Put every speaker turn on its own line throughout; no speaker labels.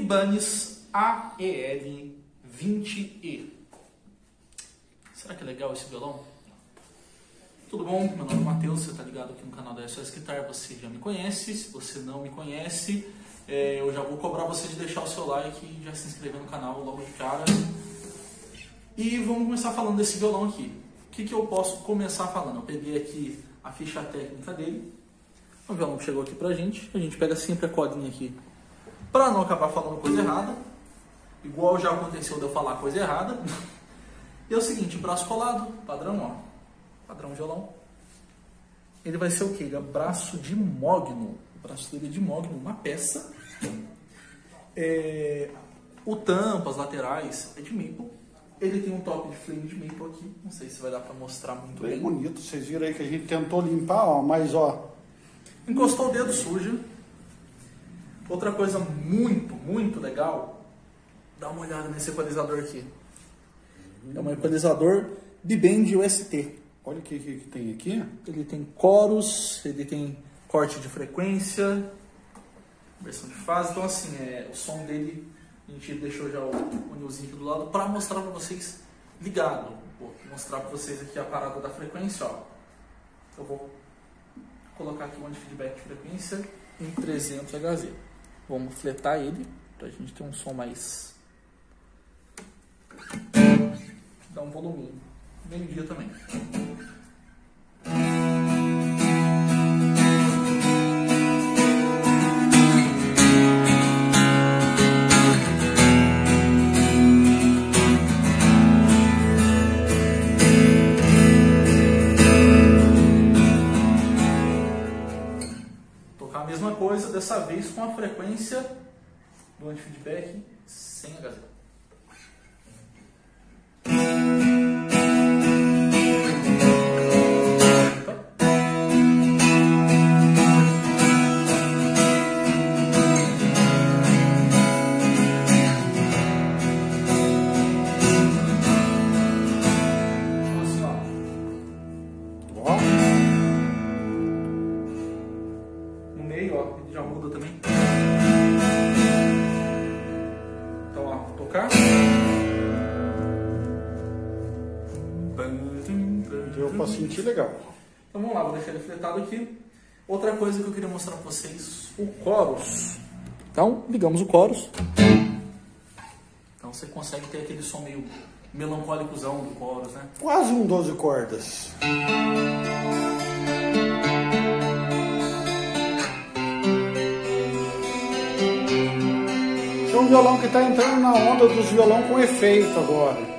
Ibanez AEL20E. Será que é legal esse violão? Tudo bom? Meu nome é Matheus, você está ligado aqui no canal da SOS Guitar, você já me conhece. Se você não me conhece, eu já vou cobrar você de deixar o seu like e já se inscrever no canal logo de cara. E vamos começar falando desse violão aqui. O que eu posso começar falando? Eu peguei aqui a ficha técnica dele. O violão chegou aqui pra gente. A gente pega sempre a codinha aqui para não acabar falando coisa errada. Igual já aconteceu de eu falar coisa errada. E é o seguinte, braço colado, padrão, ó. Padrão violão. Ele vai ser o quê? Ele é braço de mogno. O braço dele é de mogno, uma peça. O tampo, as laterais, é de maple. Ele tem um top de flame de maple aqui. Não sei se vai dar pra mostrar muito bem.
Bem bonito. Vocês viram aí que a gente tentou limpar, ó. Mas, ó.
Encostou o dedo, suja. Outra coisa muito legal. Dá uma olhada nesse equalizador aqui. É um equalizador Bibend UST.
Olha o que tem aqui.
Ele tem chorus, ele tem corte de frequência, versão de fase. Então assim, o som dele, a gente deixou já o anilzinho aqui do lado para mostrar para vocês ligado. Vou mostrar para vocês aqui a parada da frequência, ó. Eu vou colocar aqui o anti-feedback de frequência em 300 Hz. Vamos fletar ele para a gente ter um som mais... Dá um voluminho. Meio-dia também. Tocar a mesma coisa, dessa vez com a frequência do anti-feedback 100 Hz. Ele já muda também. Então, ó, vou tocar.
Deu pra sentir legal.
Então vamos lá, vou deixar ele fletado aqui. Outra coisa que eu queria mostrar pra vocês, o chorus. Então, ligamos o chorus. Então você consegue ter aquele som meio melancólicozão do chorus, né?
Quase um 12 cordas. É um violão que está entrando na onda dos violão com efeito agora.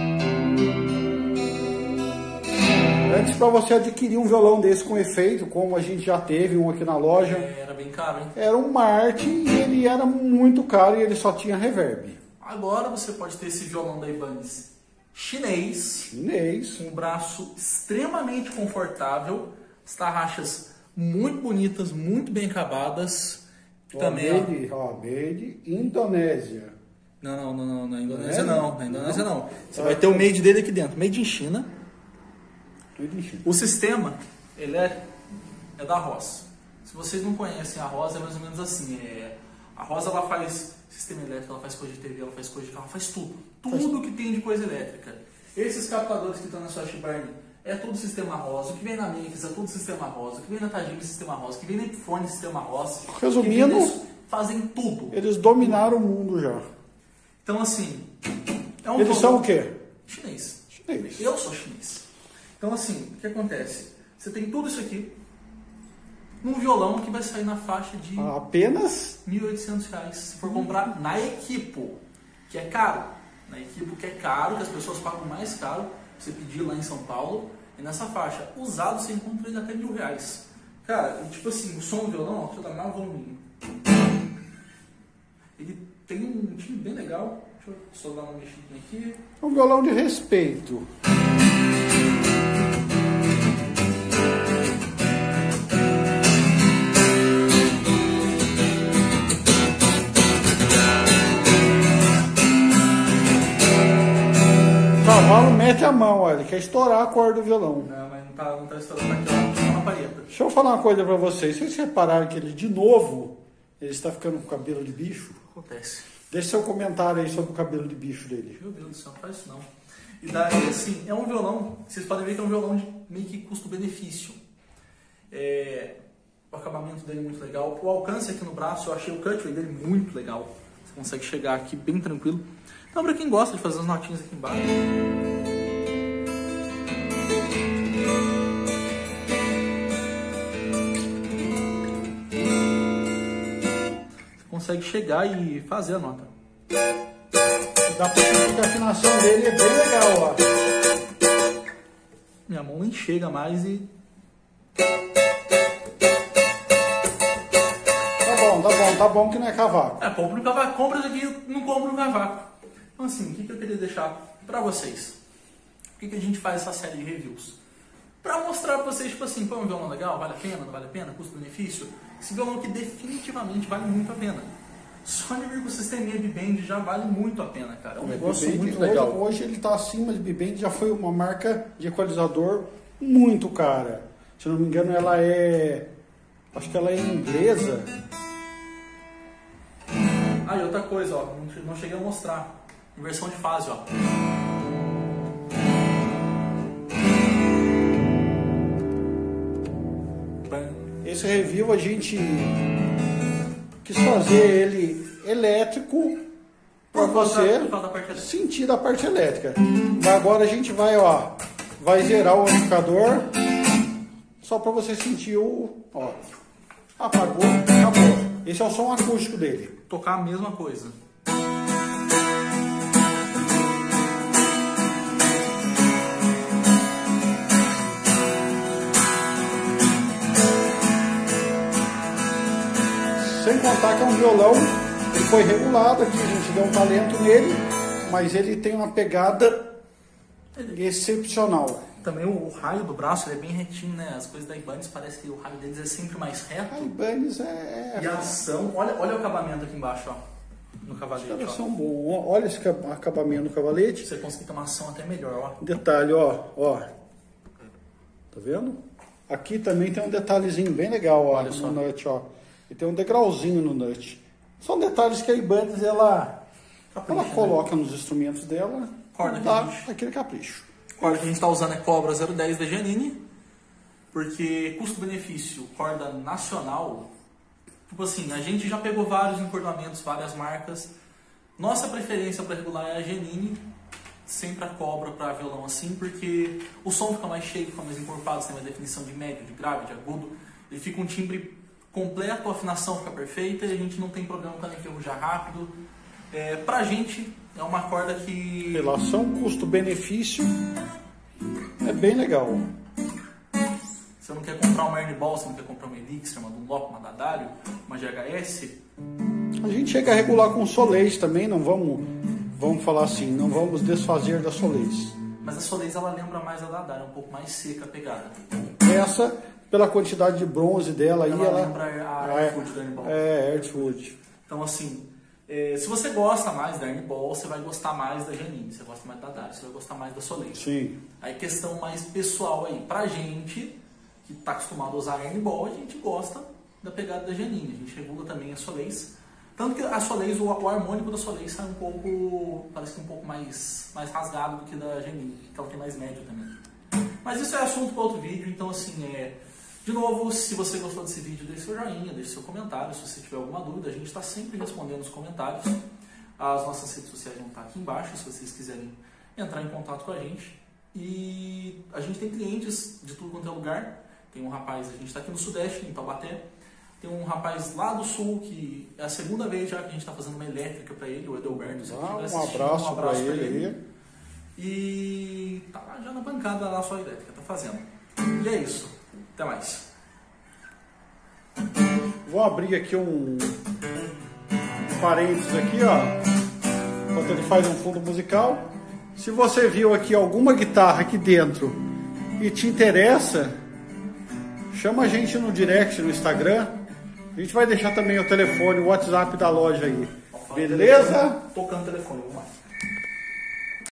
Antes, para você adquirir um violão desse com efeito, como a gente já teve um aqui na loja,
era bem caro, hein?
Era um Martin e ele era muito caro e ele só tinha reverb.
Agora você pode ter esse violão da Ibanez chinês, com um braço extremamente confortável, as tarraxas muito bonitas, muito bem acabadas. Também,
made Indonésia.
Não, na Indonésia não. Na Indonésia não. Você vai ter o made dele aqui dentro, made em China. O sistema, ele é da Ross. Se vocês não conhecem a Ross, é mais ou menos assim. A Ross, ela faz sistema elétrico, ela faz coisa de TV, ela faz coisa de carro, ela faz tudo. Tudo que tem de coisa elétrica. Esses captadores que estão na sua Chibarney, é tudo sistema Ross. O que vem na Memphis é tudo sistema Ross. O que vem na Tajima é sistema Ross. O que vem na Epiphone é sistema Ross.
Resumindo,
fazem tudo.
Eles dominaram o mundo já.
Então, assim...
Eles são o quê?
Chinês.
Chinês.
Eu sou chinês. Então, assim, o que acontece? Você tem tudo isso aqui num violão que vai sair na faixa de...
apenas?
R$1.800. Se for comprar na Equipo, que é caro. Na Equipo, que é caro, que as pessoas pagam mais caro. Você pedir lá em São Paulo. E nessa faixa, usado, você encontra ele até R$1.000. Cara, tipo assim, o som do violão, ó, deixa eu dar mais volume. Ele tem um timbre bem legal. Deixa eu só dar uma mexidinha aqui.
Um violão de respeito. O cavalo mete a mão, olha, ele quer estourar a corda do violão.
Não, mas não tá estourando aqui, ó, tá na palheta.
Deixa eu falar uma coisa pra vocês. Vocês repararam que ele, de novo, ele está ficando com cabelo de bicho?
Acontece.
Deixa seu comentário aí sobre o cabelo de bicho dele.
Meu Deus do céu, não faz isso não. E daí, assim, é um violão, vocês podem ver que é um violão de meio que custo-benefício. O acabamento dele é muito legal. O alcance aqui no braço, eu achei o cutway dele muito legal. Você consegue chegar aqui bem tranquilo. Então, para quem gosta de fazer as notinhas aqui embaixo... consegue chegar e fazer a nota.
Dá pra sentir que a afinação dele é bem legal, ó.
Minha mão nem chega mais e...
Tá bom que não é cavaco.
Compra no cavaco, compra isso aqui, não compra no cavaco. Então assim, o que eu queria deixar pra vocês? Por que a gente faz essa série de reviews? Pra mostrar pra vocês, tipo assim, pô, é um violão legal, vale a pena, não vale a pena, custo-benefício? Esse violão aqui definitivamente vale muito a pena. Só de vir com o sisteminha B-Band já vale muito a pena, cara. É um negócio muito legal.
Hoje ele tá acima de B-Band, já foi uma marca de equalizador muito cara. Se não me engano, ela é... acho que ela é inglesa.
Ah, e outra coisa, ó, não cheguei a mostrar. Inversão de fase, ó.
Esse review a gente quis fazer ele elétrico para você sentir da parte elétrica. Mas agora a gente vai zerar o amplificador só para você sentir apagou, acabou. Esse é o som acústico dele.
Tocar a mesma coisa.
Sem contar que é um violão, ele foi regulado aqui, a gente deu um talento nele, mas ele tem uma pegada excepcional.
Também o raio do braço ele é bem retinho, né? As coisas da Ibanez parece que o raio deles é sempre mais reto.
A Ibanez
E a ação, olha o acabamento aqui embaixo, ó, no cavalete.
Os caras são bons. Olha esse acabamento no cavalete.
Você consegue ter uma ação até melhor, ó.
Detalhe, ó. Tá vendo? Aqui também tem um detalhezinho bem legal, ó, no nut, ó. E tem um degrauzinho no nut. São detalhes que a Ibanez ela coloca nos instrumentos dela.
Corda
dá aquele capricho.
A corda que a gente está usando é Cobra 010 da Giannini, porque custo-benefício, corda nacional, tipo assim, a gente já pegou vários encordamentos, várias marcas. Nossa preferência para regular é a Giannini, sempre a Cobra para violão assim, porque o som fica mais cheio, fica mais encorpado, você tem mais definição de médio, de grave, de agudo, ele fica um timbre completo, a afinação fica perfeita e a gente não tem problema com ela enferrujar rápido. Pra gente é uma corda que...
Relação custo-benefício é bem legal.
Você não quer comprar uma Ernie Ball, você não quer comprar uma Elixir, uma Dunlop, uma Daddario, uma GHS?
A gente chega a regular com Soleil também, não vamos falar assim, não vamos desfazer da Soleil.
Mas a Soleil ela lembra mais a Daddario, é um pouco mais seca a pegada.
Essa, pela quantidade de bronze dela,
ela lembra a Airfood da Ernie Ball.
Airfood.
Então assim... se você gosta mais da Ernie Ball, você vai gostar mais da Giannini. Se você gosta mais da Daddario, você vai gostar mais da Soleil.
Sim.
Aí questão mais pessoal aí. Pra gente, que está acostumado a usar a Ernie Ball, a gente gosta da pegada da Giannini. A gente regula também a Soleil. Tanto que a Soleil, o harmônico da Soleil sai um pouco, parece que um pouco mais rasgado do que da Giannini. Então tem mais médio também. Mas isso é assunto para outro vídeo, então assim, de novo, se você gostou desse vídeo, deixe seu joinha, deixe seu comentário. Se você tiver alguma dúvida, a gente está sempre respondendo os comentários. As nossas redes sociais vão estar aqui embaixo, se vocês quiserem entrar em contato com a gente. E a gente tem clientes de tudo quanto é lugar. Tem um rapaz, a gente está aqui no Sudeste, em Taubaté. Tem um rapaz lá do Sul, que é a segunda vez já que a gente está fazendo uma elétrica para ele, o Edelberto.
Um abraço para ele aí.
E tá lá já na bancada lá sua elétrica, tá fazendo. E é isso. Até mais.
Vou abrir aqui um parênteses aqui, ó, enquanto ele faz um fundo musical. Se você viu aqui alguma guitarra aqui dentro e te interessa, chama a gente no direct no Instagram. A gente vai deixar também o telefone, o WhatsApp da loja aí. Beleza?
Tocando o telefone, vamos lá.